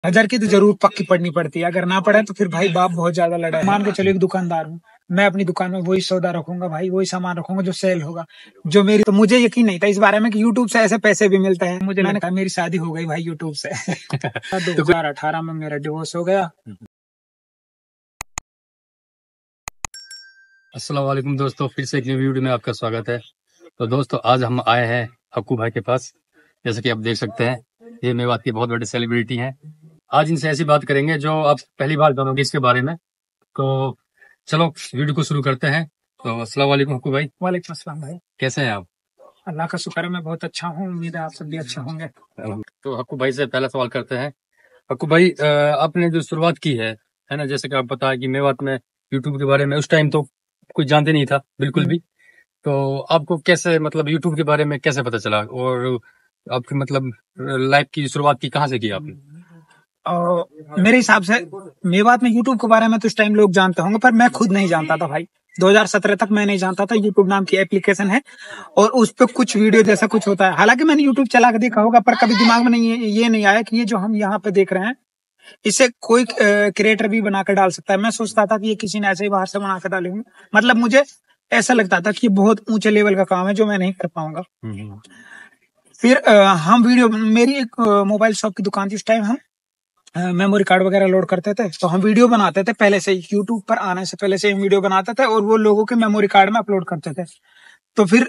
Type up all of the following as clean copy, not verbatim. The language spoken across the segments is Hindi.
हजार की तो जरूर पक्की पड़नी पड़ती है, अगर ना पड़े तो फिर भाई बाप बहुत ज्यादा लड़ा है। मान के चलो एक दुकानदार हूँ, मैं अपनी दुकान में वही सौदा रखूंगा भाई, वही सामान रखूंगा जो सेल होगा, जो मेरी। तो मुझे यकीन नहीं था इस बारे में कि यूट्यूब से ऐसे पैसे भी मिलते हैं। मैंने कहा मेरी शादी हो गई भाई यूट्यूब से। 2018 में मेरा डिवोर्स हो गया। अस्सलाम वालेकुम दोस्तों, फिर से एक न्यू वीडियो में आपका स्वागत है। तो दोस्तों आज हम आए हैं हक्कू भाई के पास। जैसे कि आप देख सकते हैं, ये मेवात के बहुत बड़े सेलिब्रिटी हैं। आज इनसे ऐसी बात करेंगे जो आप पहली बार जानोगे इसके बारे में। तो चलो वीडियो को शुरू करते हैं। तो अस्सलाम वालेकुम हक्कू भाई। वालेकुम अस्सलाम भाई। कैसे हैं आप? अल्लाह का शुक्र है, मैं बहुत अच्छा हूँ, उम्मीद है आप सब भी अच्छे होंगे। तो हक्कू भाई से पहला सवाल करते हैं। हक्कू भाई, आपने जो शुरुआत की है ना, जैसे कि आप पता है कि मेवात में यूट्यूब के बारे में उस टाइम तो कोई जानते नहीं था बिल्कुल भी। तो आपको कैसे, मतलब यूट्यूब के बारे में कैसे पता चला, और आपकी मतलब लाइफ की शुरुआत की कहाँ से की आपने? और मेरे हिसाब से मेवात में यूट्यूब के बारे में तो इस टाइम लोग जानते होंगे, पर मैं खुद नहीं जानता था भाई। 2017 तक मैं नहीं जानता था यूट्यूब नाम की एप्लीकेशन है और उस पर कुछ वीडियो जैसा कुछ होता है। हालांकि मैंने यूट्यूब चला के देखा होगा, पर कभी दिमाग में नहीं ये नहीं आया कि ये जो हम यहाँ पे देख रहे हैं इसे कोई क्रिएटर भी बनाकर डाल सकता है। मैं सोचता था कि ये किसी ने ऐसे ही बाहर से बना कर डालेंगे। मतलब मुझे ऐसा लगता था कि ये बहुत ऊंचे लेवल का काम है जो मैं नहीं कर पाऊंगा। फिर हम वीडियो, मेरी एक मोबाइल शॉप की दुकान थी उस टाइम। हम मेमोरी कार्ड वगैरह लोड करते थे, तो हम वीडियो बनाते थे पहले से। यूट्यूब पर आने से पहले से हम वीडियो बनाते थे और वो लोगों के मेमोरी कार्ड में अपलोड करते थे। तो फिर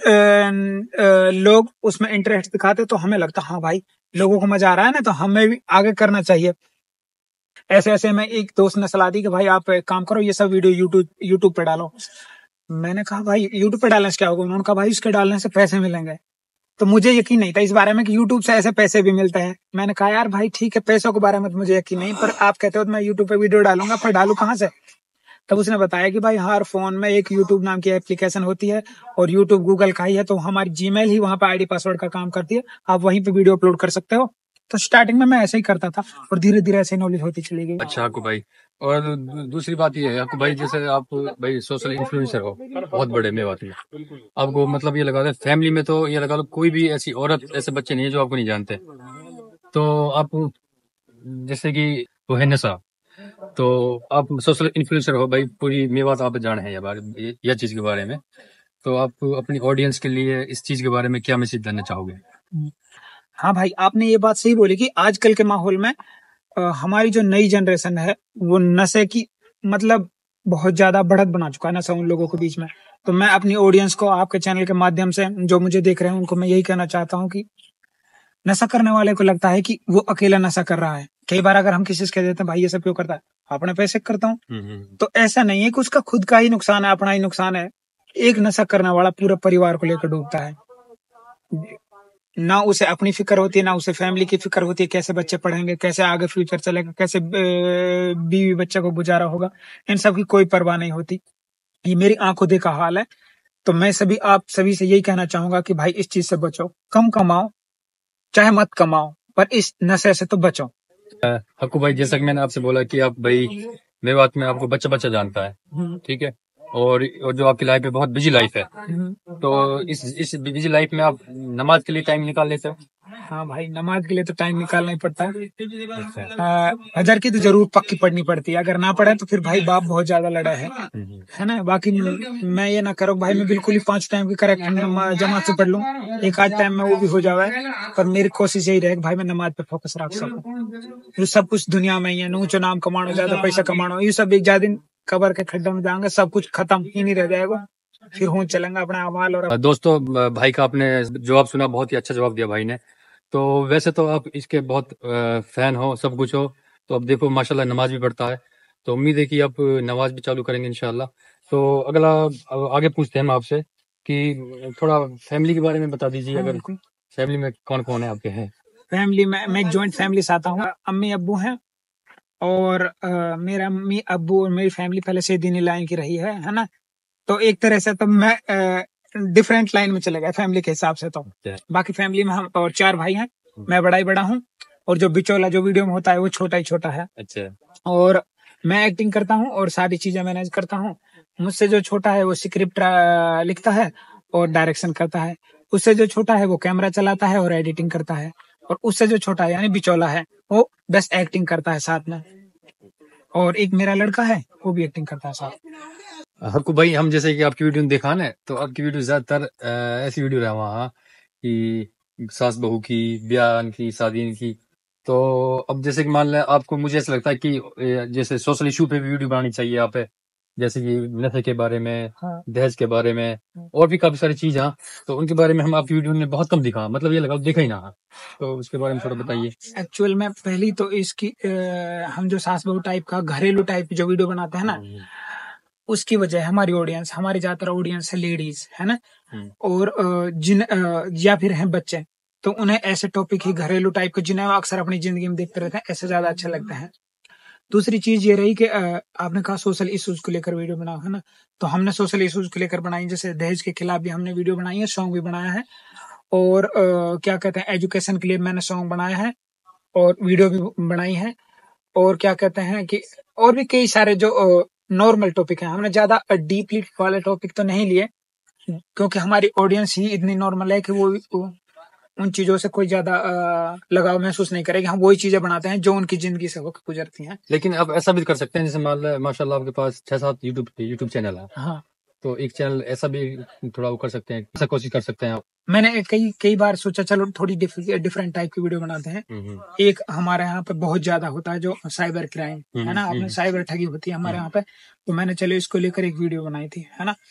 लोग उसमें इंटरेस्ट दिखाते, तो हमें लगता हाँ भाई लोगों को मजा आ रहा है ना, तो हमें भी आगे करना चाहिए। ऐसे ऐसे में एक दोस्त ने सलाह दी कि भाई आप एक काम करो, ये सब वीडियो यूट्यूब पे डालो। मैंने कहा भाई यूट्यूब पे डालने से क्या होगा? उन्होंने कहा भाई इसके डालने से पैसे मिलेंगे। तो मुझे यकीन नहीं था इस बारे में कि यूट्यूब से ऐसे पैसे भी मिलते हैं। मैंने कहा यार भाई ठीक है, पैसों के बारे में तो मुझे यकीन नहीं, पर आप कहते हो तो मैं यूट्यूब पे वीडियो डालूंगा, पर डालू कहाँ से? तब उसने बताया कि भाई हर फोन में एक यूट्यूब नाम की एप्लीकेशन होती है और यूट्यूब गूगल का ही है, तो हमारी जीमेल ही वहां पर आईडी पासवर्ड का काम करती है, आप वहीं पे वीडियो अपलोड कर सकते हो। तो स्टार्टिंग में मैं ऐसे ही करता था और धीरे धीरे ऐसे नॉलेज होती चली गई। अच्छा हक्कू भाई, और दूसरी बात ये है हक्कू भाई, जैसे आप भाई सोशल इन्फ्लुएंसर हो बहुत बड़े मेवात में। आपको मतलब ये लगा लो फैमिली में, तो ये लगा लो कोई भी ऐसी औरत, ऐसे बच्चे नहीं है जो आपको नहीं जानते। तो आप जैसे कि वो है नशा, तो आप सोशल इन्फ्लुएंसर हो भाई, पूरी मेवात आप जान है यह चीज के बारे में। तो आप अपनी ऑडियंस के लिए इस चीज के बारे में क्या मैसेज देना चाहोगे? हाँ भाई, आपने ये बात सही बोली कि आजकल के माहौल में हमारी जो नई जनरेशन है वो नशे की मतलब बहुत ज्यादा बढ़त बना चुका है नशा उन लोगों के बीच में। तो मैं अपनी ऑडियंस को आपके चैनल के माध्यम से, जो मुझे देख रहे हैं, उनको मैं यही कहना चाहता हूँ कि नशा करने वाले को लगता है कि वो अकेला नशा कर रहा है। कई बार अगर हम किसी से कह देते हैं भाई ये सब क्यों करता है, अपने पैसे करता हूँ, तो ऐसा नहीं है कि उसका खुद का ही नुकसान है, अपना ही नुकसान है। एक नशा करने वाला पूरे परिवार को लेकर डूबता है। ना उसे अपनी फिक्र होती है, ना उसे फैमिली की फिक्र होती है, कैसे बच्चे पढ़ेंगे, कैसे आगे फ्यूचर चलेगा, कैसे बीवी बच्चे को गुजारा होगा, इन सब की कोई परवाह नहीं होती। ये मेरी आंखों देखा हाल है। तो मैं आप सभी से यही कहना चाहूंगा कि भाई इस चीज से बचो, कम कमाओ चाहे मत कमाओ, पर इस नशे से तो बचो। हक्कू भाई, जैसा कि मैंने आपसे बोला कि आप भाई मेवात में आपको बच्चा बच्चा जानता है, ठीक है, और जो आपकी लाइफ है बहुत बिजी लाइफ है, तो इस बिजी लाइफ में आप नमाज के लिए टाइम निकाल लेते हो? हाँ भाई, नमाज के लिए तो टाइम निकालना ही पड़ता है। हजार की तो जरूर पक्की पड़नी पड़ती है, अगर ना पड़े तो फिर भाई बाप बहुत ज्यादा लड़ा है ना। बाकी मैं ये ना करो भाई मैं बिल्कुल ही 5 टाइम की करेक्ट जमात से पढ़ लूं, एक आध टाइम में वो भी हो जावे, पर मेरी कोशिश यही रहे भाई मैं नमाज पे फोकस रख सकूं। जो सब कुछ दुनिया में ही है, ऊंचो नाम कमानो, ज्यादा पैसा कमानो, ये सब एक ज्यादा दिन कबर के खड्डे में जाएंगे, सब कुछ खत्म ही नहीं रह जाएगा, फिर हो चलेंगे अपना अमाल। और दोस्तों, भाई का आपने जवाब सुना, बहुत ही अच्छा जवाब दिया भाई ने। तो वैसे तो आप इसके बहुत फैन हो, सब कुछ हो, तो अब देखो माशाल्लाह नमाज भी पढ़ता है, तो उम्मीद है कि आप नमाज भी चालू करेंगे इंशाल्लाह। तो अगला आगे पूछते हैं हम आपसे कि थोड़ा फैमिली के बारे में बता दीजिए। अगर फैमिली में कौन कौन है आपके? हैं फैमिली में मैं एक ज्वाइंट फैमिली से आता हूँ, अम्मी अब्बू हैं और मेरा अम्मी अब्बू और मेरी फैमिली पहले से दीनी लाइन की रही है ना। तो एक तरह से तो मैं डिफरेंट लाइन में चले गया फैमिली के हिसाब से। तो बाकी फैमिली में हम और 4 भाई हैं, मैं बड़ा ही बड़ा हूँ, और जो बिचौला जो वीडियो में होता है वो छोटा ही छोटा है। अच्छा। और मैं एक्टिंग करता हूँ और सारी चीजें मैनेज करता हूँ। मुझसे जो छोटा है वो स्क्रिप्ट लिखता है और डायरेक्शन करता है। उससे जो छोटा है वो कैमरा चलाता है और एडिटिंग करता है। और उससे जो छोटा है यानी बिचौला है वो बेस्ट एक्टिंग करता है साथ में, और एक मेरा लड़का है वो भी एक्टिंग करता है साथ। हक्कू भाई, हम जैसे कि आपकी वीडियो देखा ना, तो आपकी वीडियो ज्यादातर ऐसी वीडियो रहा वहाँ कि सास बहू की, ब्याह की, शादी की। तो अब जैसे कि मान लें आपको, मुझे ऐसा लगता है कि जैसे सोशल इशू पे भी वीडियो बनानी चाहिए यहाँ पे, जैसे कि नशे के बारे में, हाँ। दहेज के बारे में, और भी काफी सारी चीज हैं, तो उनके बारे में हम आपकी वीडियो में बहुत कम दिखा, मतलब ये लगा देखा ही ना। तो उसके बारे में थोड़ा बताइए। एक्चुअल में पहली तो इसकी हम जो सास बहू टाइप का घरेलू टाइप की जो वीडियो बनाते हैं ना, उसकी वजह हमारी ऑडियंस, हमारी ज्यादातर ऑडियंस है लेडीज, है ना, और या फिर हैं बच्चे, तो उन्हें ऐसे टॉपिक ही घरेलू टाइप के जिन्हें वो अक्सर अपनी जिंदगी में देखते रहते हैं, ऐसे ज्यादा अच्छा लगता है। दूसरी चीज ये रही कि आपने कहा सोशल इश्यूज को लेकर वीडियो बनाओ, है ना, तो हमने सोशल इश्यूज को लेकर बनाई, जैसे दहेज के खिलाफ भी हमने वीडियो बनाई है, सॉन्ग भी बनाया है, और क्या कहते हैं एजुकेशन के लिए मैंने सॉन्ग बनाया है और वीडियो भी बनाई है, और क्या कहते हैं कि और भी कई सारे जो नॉर्मल टॉपिक हैं, हमने ज्यादा डीपली वाले टॉपिक तो नहीं लिए, क्योंकि हमारी ऑडियंस ही इतनी नॉर्मल है कि वो उन चीजों से कोई ज्यादा लगाव महसूस नहीं करेगी। हम वही चीजें बनाते हैं जो उनकी जिंदगी से होकर गुजरती हैं। लेकिन अब ऐसा भी कर सकते हैं, जैसे मान लो माशाल्लाह आपके पास 6-7 यूट्यूब चैनल है, हाँ, तो एक चैनल ऐसा भी थोड़ा वो कर सकते हैं, ऐसा कोशिश कर सकते हैं आप। मैंने कई कई बार सोचा चलो थोड़ी डिफरेंट टाइप की वीडियो बनाते हैं। एक हमारे यहाँ पे बहुत ज्यादा होता है जो साइबर क्राइम, है ना, आपने साइबर ठगी होती है हमारे यहाँ पे, तो मैंने चलो इसको लेकर एक वीडियो बनाई थी, है ना।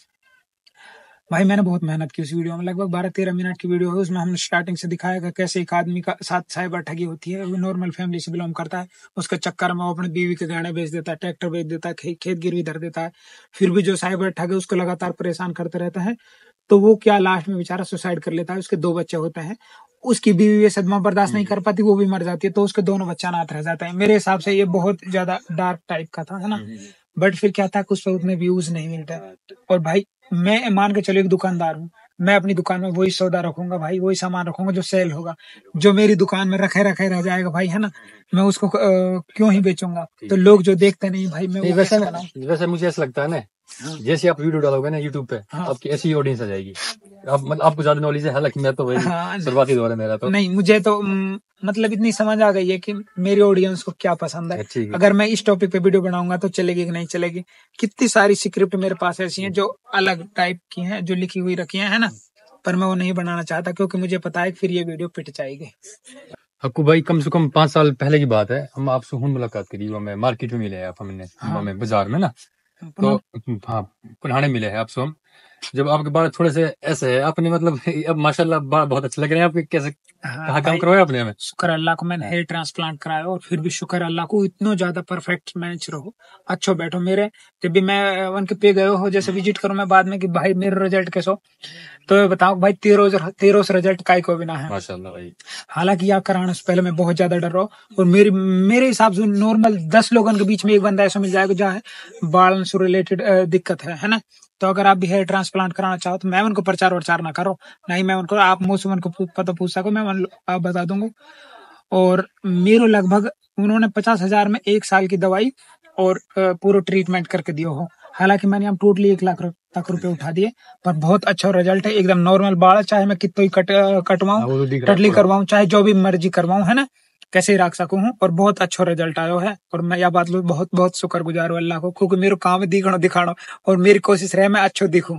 भाई मैंने बहुत मेहनत की उस वीडियो में, लगभग 12-13 मिनट की वीडियो है। उसमें हमने स्टार्टिंग से दिखाया कि कैसे एक आदमी का साथ साइबर ठगी होती है, वो नॉर्मल फैमिली से बिलोंग करता है, उसके चक्कर में वो अपनी बीवी के गहने बेच देता है, ट्रैक्टर बेच देता है, खेत गिरवी धर देता है, फिर भी जो साइबर ठग है उसको लगातार परेशान करते रहता है, तो वो क्या लास्ट में बेचारा सुसाइड कर लेता है। उसके 2 बच्चे होते हैं, उसकी बीवी ये सदमा बर्दाश्त नहीं कर पाती, वो भी मर जाती है, तो उसके दोनों बच्चा अनाथ रह जाता है। मेरे हिसाब से ये बहुत ज्यादा डार्क टाइप का था, है ना, बट फिर क्या था, कुछ पे उतने व्यूज नहीं मिलते। और भाई मैं मान के चलो एक दुकानदार हूँ, मैं अपनी दुकान में वही सौदा रखूंगा भाई, वही सामान रखूंगा जो सेल होगा, जो मेरी दुकान में रखे रखे रह जाएगा भाई, है ना, मैं उसको क्यों ही बेचूंगा। तो लोग जो देखते नहीं भाई, मैं वो वैसे कैसे बनाऊं? वैसे मुझे ऐसा लगता है ना, जैसे आप वीडियो डालोगे ना यूट्यूब पे, आपकी ऐसी ऑडियंस आ जाएगी। आप मतलब आपको ज्यादा नॉलेज है, हालांकि मैं तो भाई शुरुआती दौर है मेरा, तो नहीं, मुझे तो मतलब इतनी समझ आ गई है कि मेरी ऑडियंस को क्या पसंद है। अगर मैं इस टॉपिक पे वीडियो बनाऊंगा तो चलेगी कि नहीं चलेगी। कितनी सारी स्क्रिप्ट मेरे पास ऐसी हैं जो अलग टाइप की हैं, जो लिखी हुई रखी है ना, पर मैं वो नहीं बनाना चाहता क्योंकि मुझे पता है फिर ये वीडियो पिट जाएगी। हक्कू भाई, कम से कम 5 साल पहले की बात है, हम आपसे हुन मुलाकात करी, हमें मार्केट में मिले हैं आप, हमने हमें बाजार में ना, तो हाँ पुराने मिले हैं आपसे हम। जब आपके बाल थोड़े से ऐसे है, आपने मतलब अब माशाल्लाह बाल बहुत अच्छे लग रहे हैं आपके। कैसे कहाँ काम करवाया आपने हमें? शुक्र अल्लाह को, मैंने हेयर ट्रांसप्लांट कराया और फिर भी शुक्र अल्लाह को इतना ज्यादा परफेक्ट मैच रहो, अच्छो बैठो मेरे। जब भी मैं उनके पे गए हो जैसे विजिट करूं मैं बाद में कि भाई मेरे रिजल्ट कैसो, तो बताओ भाई तेरो रिजल्ट काय को बिना है माशाल्लाह भाई। हालांकि यह कराने से पहले मैं बहुत ज्यादा डर रहा हूँ, और मेरे हिसाब से नॉर्मल 10 लोगों के बीच में एक बंदा ऐसा मिल जाएगा जो है बाल से रिलेटेड दिक्कत है ना। तो अगर आप भी हेयर ट्रांसप्लांट कराना चाहो तो मैं उनको प्रचार वरचार ना करो, नहीं मैं उनको, आप मुझसे उनको पता पूछ सको, मैं आप बता दूंगा। और मेरे लगभग उन्होंने 50,000 में 1 साल की दवाई और पूरा ट्रीटमेंट करके दियो हो। हालांकि मैंने हम टोटली 1 लाख तक रुपए उठा दिए, पर बहुत अच्छा रिजल्ट है, एकदम नॉर्मल बाल, चाहे मैं कितना ही कटवाऊं, टटली करवाऊं, चाहे जो भी मर्जी करवाऊं, है ना, कैसे ही रख सकूं हूं, और बहुत अच्छा रिजल्ट आयो है। और मैं यह बात लो बहुत बहुत शुक्रगुजार हूं अल्लाह को, क्योंकि मेरे काम दिखाना और मेरी कोशिश रहे मैं अच्छो दिखूं।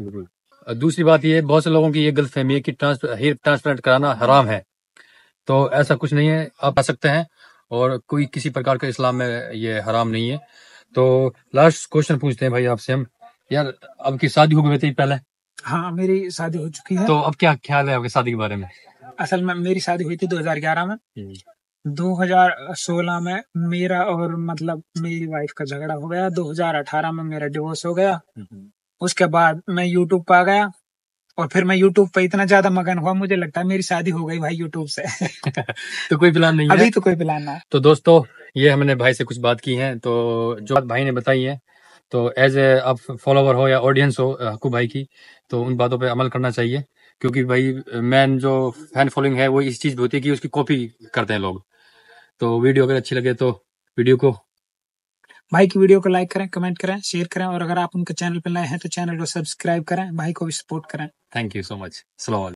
दूसरी बात ये, बहुत से लोगों की ये गलत फहमी है कि हेयर ट्रांसप्लांट कराना हराम है, तो ऐसा कुछ नहीं है, आप आ सकते हैं, और कोई किसी प्रकार का इस्लाम में ये हराम नहीं है। तो लास्ट क्वेश्चन पूछते हैं भाई आपसे हम, यार आपकी शादी हो गई थी पहले? हाँ, मेरी शादी हो चुकी है। तो अब क्या ख्याल है आपकी शादी के बारे में? असल में मेरी शादी हुई थी 2011 में। 2016 में मेरा और मतलब मेरी वाइफ का झगड़ा हो गया, 2018 में मेरा डिवोर्स हो गया। उसके बाद मैं यूट्यूब पे आ गया, और फिर मैं यूट्यूब पे इतना ज्यादा मगन हुआ, मुझे लगता है मेरी शादी हो गई भाई यूट्यूब से। तो कोई प्लान नहीं है अभी तो कोई प्लान ना है। तो दोस्तों, ये हमने भाई से कुछ बात की है, तो जो बात भाई ने बताई है, तो एज ए आप फॉलोवर हो या ऑडियंस हो हक्कू भाई की, तो उन बातों पे अमल करना चाहिए, क्योंकि भाई मैन जो फैन फॉलोइंग है वो इस चीज पे होती है कि उसकी कॉपी करते हैं लोग। तो वीडियो अगर अच्छी लगे तो वीडियो को, भाई की वीडियो को लाइक करें, कमेंट करें, शेयर करें, और अगर आप उनके चैनल पर नए हैं तो चैनल को सब्सक्राइब करें, भाई को भी सपोर्ट करें। Thank you so much. अस्सलाम वालेकुम।